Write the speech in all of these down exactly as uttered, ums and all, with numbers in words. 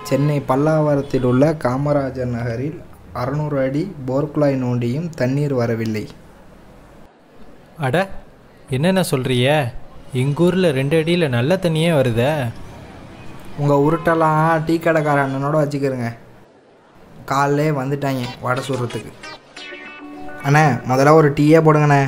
சென்னை பல்லாவரத்தில் உள்ள காமராஜர் நகரில் அறுநூறு அடி போர்க்குழாய் நோண்டியும் தண்ணீர் வரவில்லை. அட, என்னென்ன சொல்கிறிய? எங்கள் ஊரில் ரெண்டு அடியில் நல்ல தண்ணியே வருதே. உங்கள் உருட்டெல்லாம் டீ கடைக்கார அண்ணனோட வச்சுக்கிறங்க. காலைலே வந்துட்டாங்க வடை சுடுறதுக்கு. அண்ணே, முதல்ல ஒரு டீயே போடுங்கண்ணே.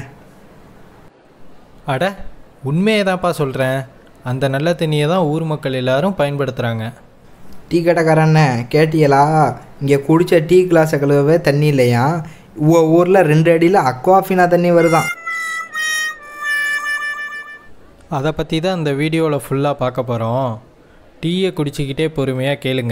அட, உண்மையை தான்ப்பா சொல்கிறேன். அந்த நல்ல தண்ணியை தான் ஊர் மக்கள் எல்லாரும் பயன்படுத்துகிறாங்க. டீ கடைக்காரண்ணே, கேட்டியலா? இங்கே குடித்த டீ கிளாஸை கழுவவே தண்ணி இல்லையா? உங்கள் ஊரில் ரெண்டு அடியில் அக்வாஃபினா தண்ணி வருதான். அதை பற்றி தான் இந்த வீடியோவில் ஃபுல்லாக பார்க்க போகிறோம். டீயை குடிச்சிக்கிட்டே பொறுமையாக கேளுங்க.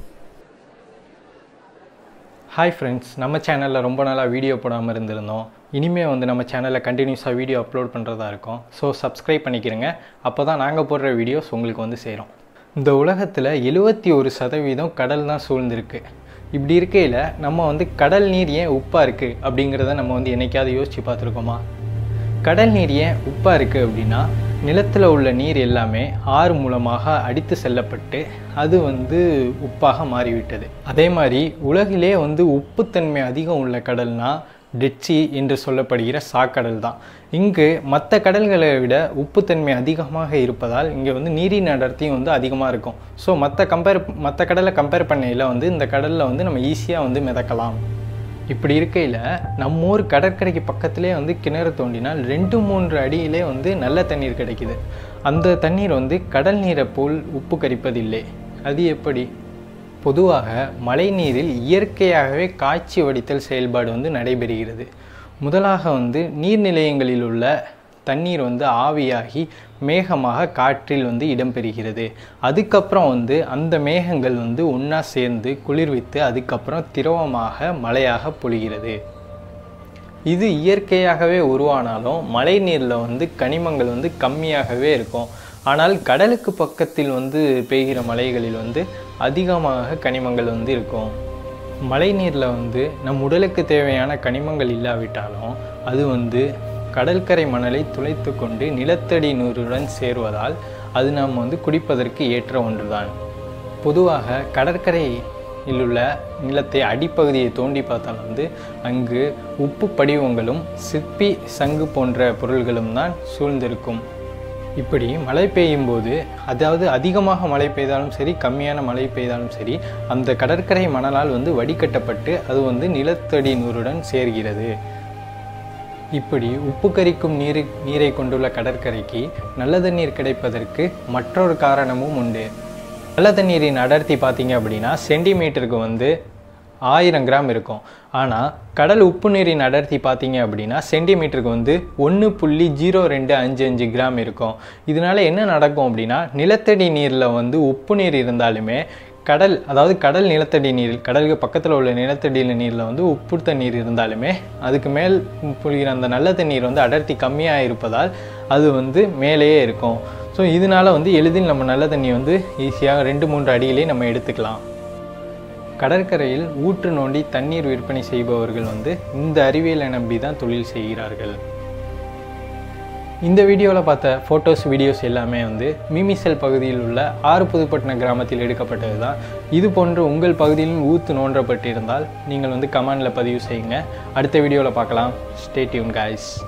ஹாய் ஃப்ரெண்ட்ஸ், நம்ம சேனலில் ரொம்ப நாளாக வீடியோ போடாமல் இருந்திருந்தோம். இனிமேல் வந்து நம்ம சேனலில் கண்டினியூஸாக வீடியோ அப்லோட் பண்ணுறதா இருக்கும். ஸோ சப்ஸ்கிரைப் பண்ணிக்கிறங்க. அப்போ தான் நாங்கள் போடுற வீடியோஸ் உங்களுக்கு வந்து சேரும். இந்த உலகத்தில் எழுபத்தி ஒரு சதவீதம் கடல் தான் சூழ்ந்திருக்கு. இப்படி இருக்கையில் நம்ம வந்து கடல் நீர் ஏன் உப்பாக இருக்குது அப்படிங்கிறத நம்ம வந்து என்னைக்காவது யோசித்து பார்த்துருக்கோமா? கடல் நீர் ஏன் உப்பாக இருக்குது அப்படின்னா, நிலத்தில் உள்ள நீர் எல்லாமே ஆறு மூலமாக அடித்து செல்லப்பட்டு அது வந்து உப்பாக மாறிவிட்டது. அதே மாதிரி உலகிலே வந்து உப்புத்தன்மை அதிகம் உள்ள கடல்னா டெட்சி என்று சொல்லப்படுகிற சாக்கடல் தான். இங்கு மற்ற கடல்களை விட உப்புத்தன்மை அதிகமாக இருப்பதால் இங்கே வந்து நீரின் அடர்த்தியும் வந்து அதிகமாக இருக்கும். ஸோ மற்ற கம்பேர் மற்ற கடலை கம்பேர் பண்ணையில் வந்து இந்த கடலில் வந்து நம்ம ஈஸியாக வந்து மிதக்கலாம். இப்படி இருக்கையில் நம்ம ஊர் கடற்கரைக்கு பக்கத்திலே வந்து கிணறு தோண்டினால் ரெண்டு மூன்று அடியிலே வந்து நல்ல தண்ணீர் கிடைக்குது. அந்த தண்ணீர் வந்து கடல் நீரை போல் உப்பு கரிப்பதில்லை. அது எப்படி? பொதுவாக மழை நீரில் இயற்கையாகவே காய்ச்சி வடித்தல் செயல்பாடு வந்து நடைபெறுகிறது. முதலாக வந்து நீர்நிலையங்களில் உள்ள தண்ணீர் வந்து ஆவியாகி மேகமாக காற்றில் வந்து இடம்பெறுகிறது. அதுக்கப்புறம் வந்து அந்த மேகங்கள் வந்து ஒன்றா சேர்ந்து குளிர்வித்து அதுக்கப்புறம் திரவமாக மழையாக பொழிகிறது. இது இயற்கையாகவே உருவானாலும் மழை நீரில் வந்து கனிமங்கள் வந்து கம்மியாகவே இருக்கும். ஆனால் கடலுக்கு பக்கத்தில் வந்து பெய்கிற மழைகளில் வந்து அதிகமாக கனிமங்கள் வந்து இருக்கும். மழை நீரில் வந்து நம் உடலுக்கு தேவையான கனிமங்கள் இல்லாவிட்டாலும் அது வந்து கடற்கரை மணலை துளைத்து கொண்டு நிலத்தடி நீருடன் சேருவதால் அது நாம் வந்து குடிப்பதற்கு ஏற்ற ஒன்றுதான். பொதுவாக கடற்கரையில் உள்ள நிலத்தை அடிப்பகுதியை தோண்டி பார்த்தால் வந்து அங்கு உப்பு படிவங்களும் சிற்பி சங்கு போன்ற பொருள்களும் தான் சூழ்ந்திருக்கும். இப்படி மழை பெய்யும் போது, அதாவது அதிகமாக மழை பெய்தாலும் சரி கம்மியான மழை பெய்தாலும் சரி, அந்த கடற்கரை மணலால் வந்து வடிகட்டப்பட்டு அது வந்து நிலத்தடி நீருடன் சேர்கிறது. இப்படி உப்பு கரிக்கும் நீர் நீரை கொண்டுள்ள கடற்கரைக்கு நல்ல தண்ணீர் கிடைப்பதற்கு மற்றொரு காரணமும் உண்டு. நல்ல தண்ணீரின் அடர்த்தி பார்த்தீங்க அப்படின்னா சென்டிமீட்டருக்கு வந்து ஆயிரம் கிராம் இருக்கும். ஆனால் கடல் உப்பு நீரின் அடர்த்தி பார்த்தீங்க அப்படின்னா சென்டிமீட்டருக்கு வந்து ஒன்று புள்ளி ஜீரோ ரெண்டு அஞ்சு அஞ்சு கிராம் இருக்கும். இதனால என்ன நடக்கும் அப்படின்னா, நிலத்தடி நீரில் வந்து உப்பு நீர் இருந்தாலுமே கடல் அதாவது கடல் நிலத்தடி நீர் கடலுக்கு பக்கத்தில் உள்ள நிலத்தடி நீரில் வந்து உப்பு தண்ணீர் இருந்தாலுமே அதுக்கு மேல் பொழிகிற அந்த நல்ல தண்ணீர் வந்து அடர்த்தி கம்மியாக இருப்பதால் அது வந்து மேலேயே இருக்கும். ஸோ இதனால் வந்து எளிதில் நம்ம நல்ல தண்ணி வந்து ஈஸியாக ரெண்டு மூன்று அடியிலே நம்ம எடுத்துக்கலாம். கடற்கரையில் ஊற்று நோண்டி தண்ணீர் விற்பனை செய்பவர்கள் வந்து இந்த அறிவியலை நம்பி தான் தொழில் செய்கிறார்கள். இந்த வீடியோவில் பார்த்த ஃபோட்டோஸ் வீடியோஸ் எல்லாமே வந்து மிமிசல் பகுதியில் உள்ள ஆறு புதுப்பட்டின கிராமத்தில் எடுக்கப்பட்டது தான். இது போன்று உங்கள் பகுதியில் ஊற்று நோண்டப்பட்டிருந்தால் நீங்கள் வந்து கமெண்டில் பதிவு செய்யுங்க. அடுத்த வீடியோவில் பார்க்கலாம். Stay tune guys.